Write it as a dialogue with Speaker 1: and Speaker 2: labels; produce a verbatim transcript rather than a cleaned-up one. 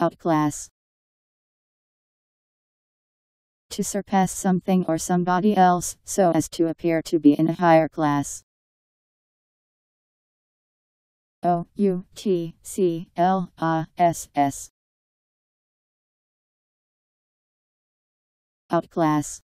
Speaker 1: Outclass. To surpass something or somebody else, so as to appear to be in a higher class. O U T C L A S S. Outclass.